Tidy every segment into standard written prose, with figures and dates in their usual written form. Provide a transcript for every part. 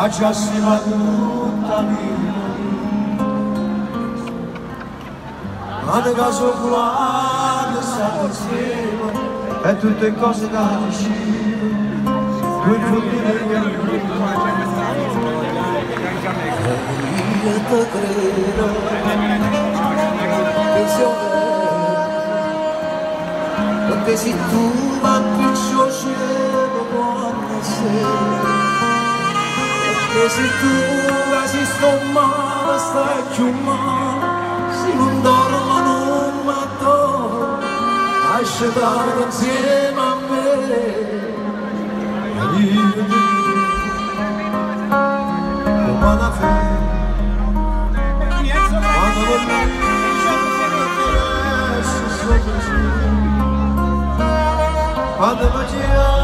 già si va tutta via, ma nel caso culare sta insieme e tutte cose da vicino, quel futuro io te credo che sia vero, perché se tu va più cielo quando sei. E se tu casi sto male, stai più male, se non dormo non mi dormo, lasciate insieme a me. Come una fede, quando voglio sopra quando facciamo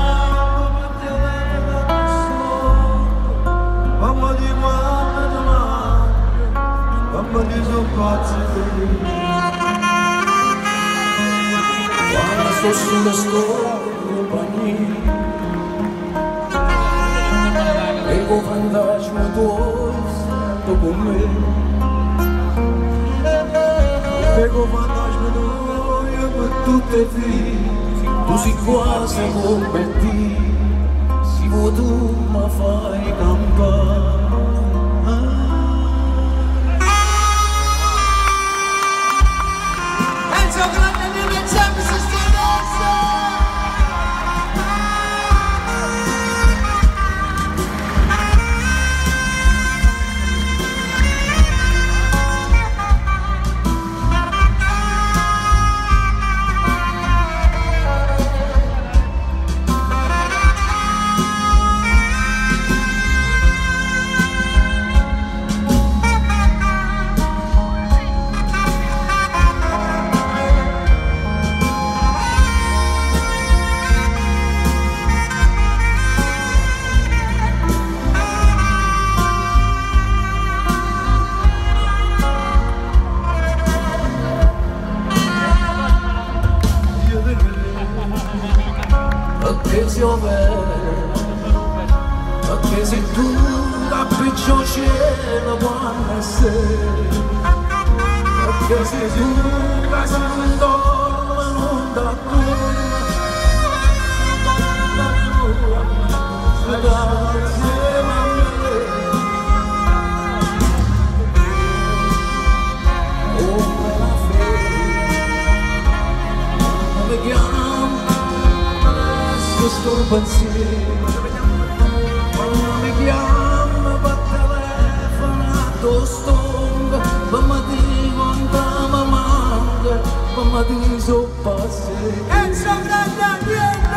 mamma di quando domani, mamma di soppazzi. Quando sto sulla compagnia, vengo fantasma tuo con me, vengo fantasma tuo per tutte le figlie, tu sei quasi come te. Tu mi fai campare. Penso che la mia mente si stia perché sia vero, perché se tu capriccio cielo quando sei, perché se tu casa non dorme non da tua, stai insieme a me. Come la fede, come chiama questo pensiero, quando mi chiama per telefono stongo, mamma di quanta mi manca, mamma di soppassi. E c'è grande niente!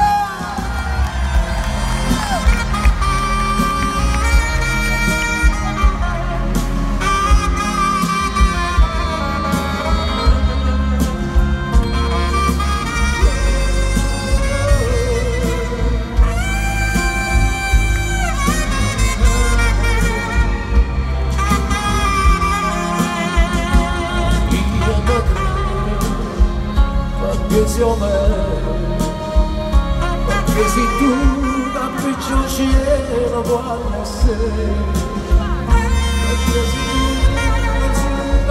Perché se tu capriccio cielo quando sei, perché se tu non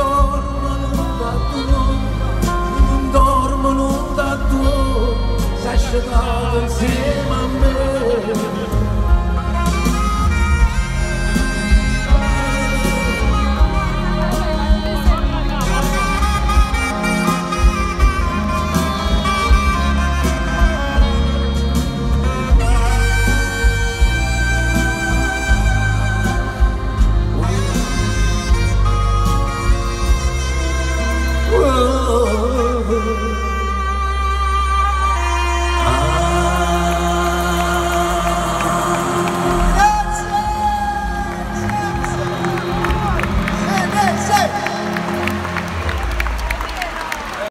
dormo non da tuo, sei scegliato insieme a me.